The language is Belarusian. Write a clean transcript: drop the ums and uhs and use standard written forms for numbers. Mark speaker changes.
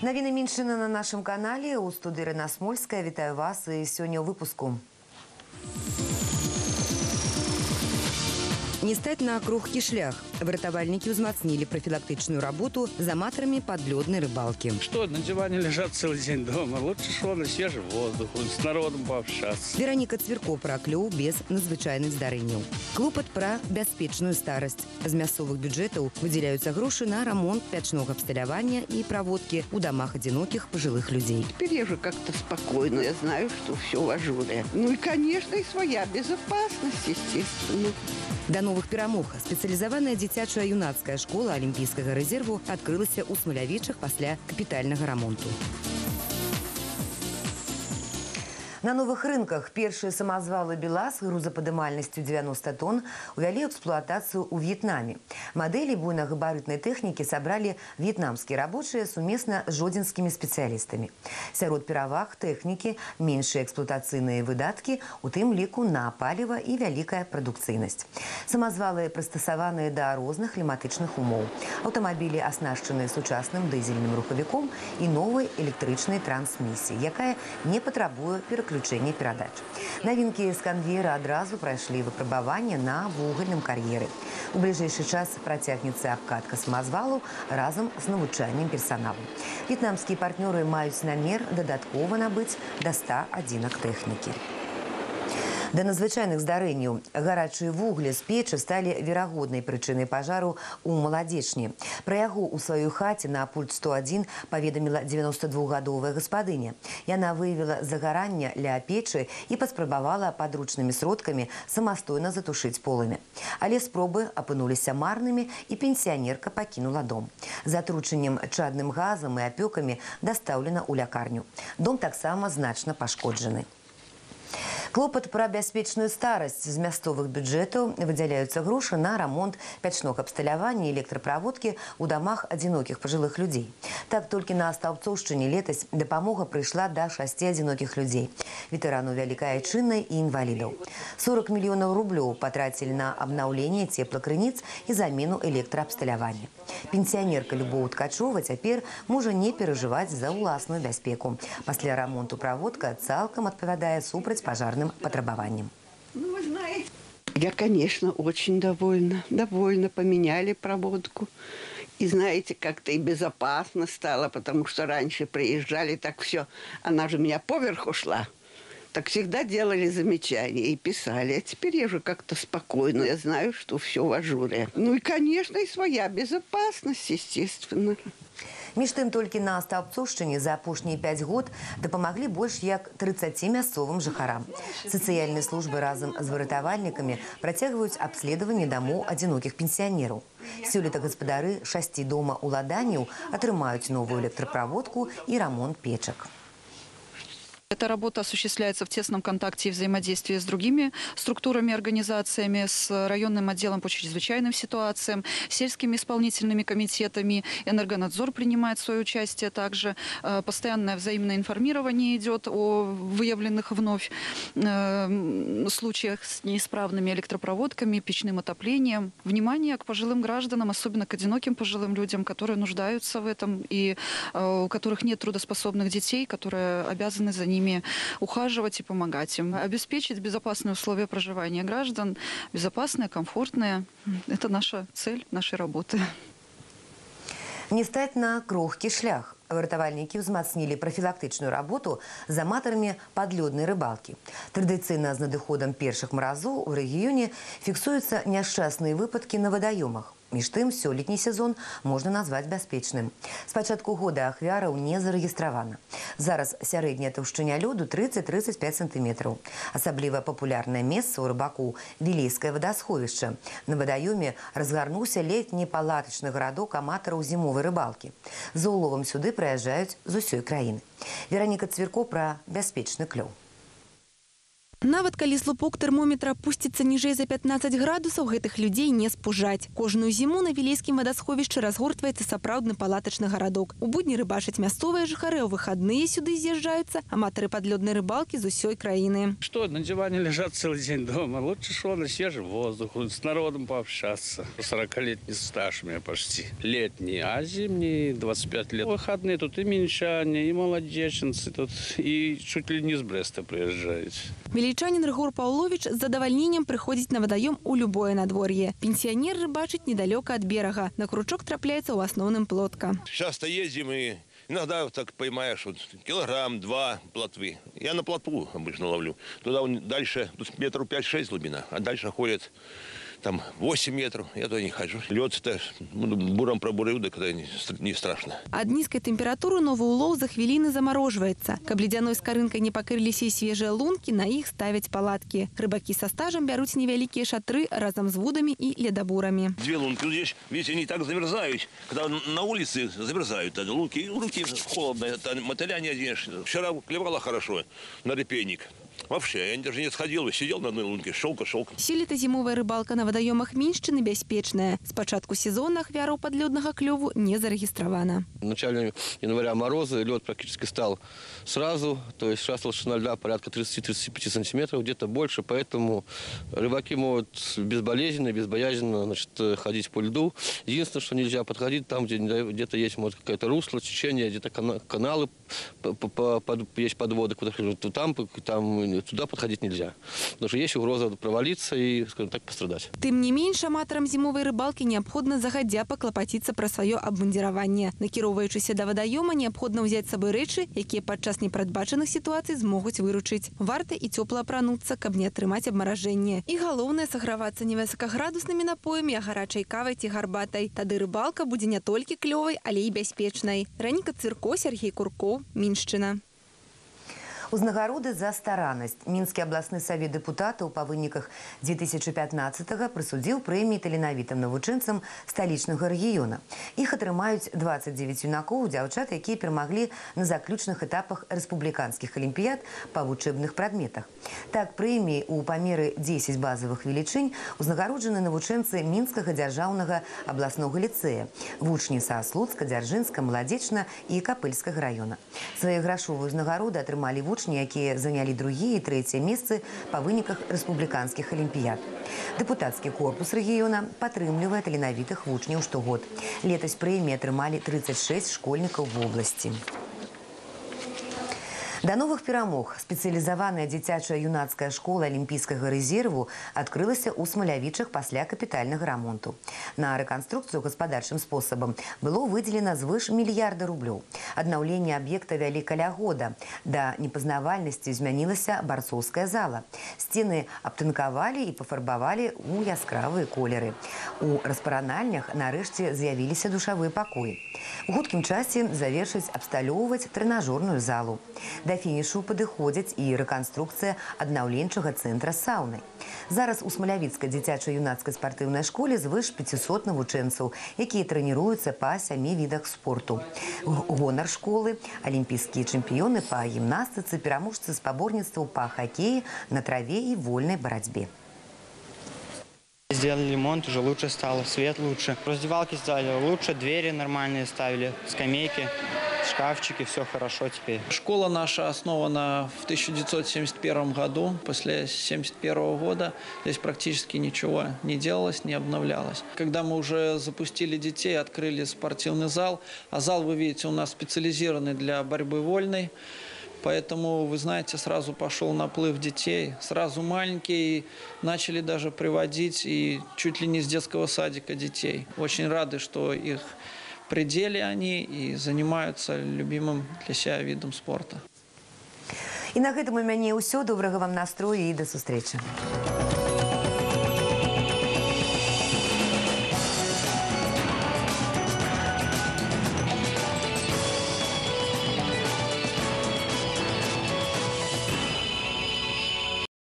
Speaker 1: Навіны меншина на нашем канале. У студии Ірина Смольская. Вітаю вас и сегодня в выпуску. Не стать на кругкі шлях. Выратавальнікі ўзмацнілі профилактичную работу з аматарамі подлёднай рыбалки.
Speaker 2: Что, на диване лежат целый день дома? Лучше шло на свежий воздух, с народом пообщаться.
Speaker 1: Вероніка Цвірко пра клёў без надзвычайных здарэнняў. Клопат пра бяспечную старасць. З мясцовых бюджэтаў выдзяляюцца грошы на ремонт печного абсталявання и проводки у домах одиноких пожилых людей.
Speaker 3: Теперь я же как-то спокойно, я знаю, что все в ажуре. Ну и, конечно, и своя безопасность, естественно.
Speaker 1: До новых перамог спецыялізаваная дзіцячая юнацкая школа алімпійскага рэзерву адкрылася ў Смалявічах пасля капітальнага рамонту. На новых рынках першие самозвалы БелАЗ грузоподымальностью 90 тонн увели эксплуатацию у Вьетнаме. Модели буйногабарытной техники собрали вьетнамские рабочие совместно с жодзінскімі специалистами. Сярод пераваг техники меньшие эксплуатационные выдатки, у тым ліку на паліва и вялікая прадукцыйнасць. Самозвалы прыстасаваныя да розных кліматычных умоў. Аўтамабілі аснашчаныя сучасным дызельным рухавіком и новой электрычнай трансмиссией, якая не патрабуе пераключэння перадач. Новинки с конвейера адразу прошли выпрабаванне на вугальным кар'еры. У ближайший час протягнется обкатка самозвалу разом с навучаннем персоналу. Вьетнамские партнеры маюць намер додаткова набыць до 100 адзінак техники. Да надзвычайных здарэнняў гарачыя вуглі з печы сталі верагоднай прычынай пажару ў Маладзечні. Пра яго ў сваёй хаце на пульт 101 паведаміла 92-гадовая гаспадыня. Яна выявіла загаранне ля печы і паспрабавала падручнымі сродкамі самастойна затушыць полымя. Але спробы апынуліся марнымі і пенсіянерка пакінула дом. З атручаннем чадным газам і апёкамі дастаўлена ў лякарню. Дом таксама значна пашкоджаны. Клопат пра бяспечную старасць. З мясцовых бюджэтаў выдзяляюцца грошы на рамонт печнога абсталявання і электропроводкі ў дамах адзінокіх пажылых людзей. Так, толькі на Стаўбцоўшчыне летась дапамога прыйшла да 6 адзінокіх людзей, ветэранаў Вялікай Айчыннай і інвалідаў. 40 мільёнаў рублёў патрацілі на абнаўленне цеплакрыніц і замену электраабсталявання. Пенсіянерка Любоў Ткачова цяпер можа не перажываць за ўласную бяспеку. Пасля рамонту праводка цалкам адпавядае супраць пажарным потребованиям.
Speaker 3: Ну, вы знаете. Я, конечно, очень довольна. Довольна, поменяли проводку. И знаете, как-то и безопасно стало, потому что раньше приезжали, так все, она же меня поверху шла. Так всегда делали замечания и писали. А теперь я же как-то спокойно. Я знаю, что все в ажуре. Ну и, конечно, и своя безопасность, естественно.
Speaker 1: Між тым, толькі на Стаўбцоўшчыне за апошнія 5 год дапамаглі больш як 30 мясцовым жыхарам. Сацыяльныя службы разам з выратавальнікамі працягваюць абследаванне дамоў адзінокіх пенсіянераў. Сёлета гаспадары 6 дома ўладанняў атрымаюць новую электраправодку і рамонт печак.
Speaker 4: Эта работа осуществляется в тесном контакте и взаимодействии с другими структурами, организациями, с районным отделом по чрезвычайным ситуациям, сельскими исполнительными комитетами. Энергонадзор принимает свое участие также. Постоянное взаимное информирование идет о выявленных вновь случаях с неисправными электропроводками, печным отоплением. Внимание к пожилым гражданам, особенно к одиноким пожилым людям, которые нуждаются в этом и у которых нет трудоспособных детей, которые обязаны за ними ухаживать и помогать им. Обеспечить безопасные условия проживания граждан, безопасные, комфортные. Это наша цель нашей работы.
Speaker 1: Не стать на крохкі шлях. Выратавальнікі ўзмацнілі профілактычную работу з аматарамі падлёднай рыбалкі. Традыцыйна з надыходам першых маразоў у рэгіёне фіксуюцца няшчасныя выпадкі на вадаёмах. Між тым, сёлетні сезон можна назваць бяспечным. З пачатку года ахвяраў не зарэгістравана. Зараз сярэдняя таўшчыня лёду 30-35 сантыметраў. Асабліва папулярнае месца ў рыбаку – Вілейскае вадасховішча. На вадаёме разгарнуўся летні палатачны гарадок аматараў зімовай рыбалкі. За уловам сюды прыязджаюць з усёй краіны. Вероніка Цвірко пра бяспечны клёў.
Speaker 5: Нават калі слупок тэрмометра опусціцца ніжэй за 15 градусаў, гэтых людзей не спужаць. Кожную зіму на Вілейскім вадасховішчы разгортваецца сапраўдны палатачны гарадок. У будні рыбачаць мясцовыя жыхары, у выхадныя сюды з'язджаюцца аматары падлёднай рыбалкі з усёй краіны.
Speaker 2: Что, на диване лежат целый день дома? Лучше шо на свежий воздух, с народом пообщаться. 40-летний стаж у меня почти. Летний, а зимний 25 лет. Выходные тут и минчане, и молодеченцы тут, и чуть ли не с Бреста приезжают.
Speaker 5: Вілейчанін Рыгор Паўловіч з задавальненнем прыходзіць на вадаём у любое надвор'е. Пенсіянер рыбачыць недалёка ад берага. На крючок трапляецца ў асноўным плотка.
Speaker 6: Часто ездим и иногда так поймаешь вот, килограмм-два плотвы. Я на плотву обычно ловлю. Туда дальше, тут метров 5-6 глубина, а дальше ходят там 8 метров. Я туда не хожу. Лед-то буром пробурил, да когда не страшно.
Speaker 5: Ад нізкай тэмпературы новы улоў за хвіліны замарожваецца. Каб ледзяной скарынкай не пакрыліся і свежыя лункі, на іх ставяць палаткі. Рыбакі са стажам бяруць невялікія шатры разам з вудамі і ледабурамі.
Speaker 6: Две лунки. Здесь, видите, они так замерзают. Когда на улице замерзают лунки, руки холодно, мотыля не оденешь. Вчера клевала хорошо на репейник. Вообще, я даже не сходил, сидел на одной лунке, шелка.
Speaker 5: Сёлета зімовая рыбалка на вадаёмах Міншчыны бяспечная. З пачатку сезона ахвяраў падлёднага клёву не зарэгістравана.
Speaker 7: В начале января морозы, лед практически стал сразу, то есть сейчас толщина льда порядка 30-35 сантиметров, где-то больше, поэтому рыбаки могут безболезненно, безбоязненно, значит, ходить по льду. Единственное, что нельзя подходить там, где где-то есть, может, какое-то русло, течение, где-то каналы, есть подводы, куда там туда подходить нельзя. Потому что есть угроза провалиться и, скажем так, пострадать.
Speaker 5: Тым не менш, аматарам зімовай рыбалкі неабходна загадзя паклапаціцца пра сваё абмундзіраванне. Накіроўваючыся да вадаёма, неабходна ўзяць з сабой рэчы, якія падчас непрадбачаных сітуацый змогуць выручыць. Варта і цёпла апрануцца, каб не атрымаць абмаражэнне. І галоўнае сагравацца не высокаградуснымі напоямі, а гарачай кавай ці гарбатай. Тады рыбалка будзе не толькі клёвай, але і бяспечнай. Раніка Цырко, Сергей Куркоў, Міншчына.
Speaker 1: Узнагароды за стараннасць. Мінскі абласны савет дэпутатаў па выніках 2015-го прысудзіў прэміі таленавітым навучэнцам сталічнага рэгіёна. Іх атрымаюць 29 юнакоў, дзяўчат, якія перамаглі на заключных этапах рэспубліканскіх алімпіяд па вучэбных прадметах. Так, прэміі ў памеры 10 базавых велічынь узнагароджаны навучэнцы Мінскага дзяржаўнага абласнога ліцэя, вучні са Слуцка, Дзяржынска, Маладзечна і Капыльскага раёна. Свае грашовыя узнагароды атрымалі вучні, якія занялі другія і трэцяе месцы па выніках рэспубліканскіх алімпіяд. Дэпутацкі корпус рэгіёна падтрымлівае таленавітых вучняў штогод. Летась прэміі атрымалі 36 школьнікаў вобласці. Да новых перамог спецыялізаваная дзіцячая юнацкая школа алімпійскага рэзерву адкрылася ў Смалявічах пасля капітальнага рамонту. На рэканструкцыю гаспадарчым спосабам было выделена звыш мільярда рублёў. Аднаўленне аб'екта вялі каля года. Да непазнавальнасці змянілася барцоўская зала. Сцены абтынкавалі і пафарбавалі ў яскравыя колеры. У распаранальнях нарэшце з'явіліся душавыя пакоі. У хуткім часе завершаць абсталёўваць трэнажорную залу. Да фінішу падыходзяць і рэканструкцыя аднаўленчага цэнтра з саунай. Зараз у Смалявіцкай дзіцячай юнацкай спартыўнай школе звыш 500 навучэнцаў, якія трэніруюцца па 7 відах спорту. Гонар школы, алімпійскія чэмпіёны па гімнастыцы, пераможцы спаборніцтваў па хакеі, на траве і вольнай барацьбе.
Speaker 8: Сделали ремонт, уже лучше стало, свет лучше. Раздевалки сделали лучше, двери нормальные ставили, скамейки, шкафчики, все хорошо теперь.
Speaker 9: Школа наша основана в 1971 году. После 1971 года здесь практически ничего не делалось, не обновлялось. Когда мы уже запустили детей, открыли спортивный зал, а зал, вы видите, у нас специализированный для борьбы вольной. Поэтому, вы знаете, сразу пошел наплыв детей, сразу маленькие, начали даже приводить и чуть ли не с детского садика детей. Очень рады, что их пределе они и занимаются любимым для себя видом спорта.
Speaker 1: І на гэтым у мяне ўсё. Добрага вам настрою і да сустрэчы.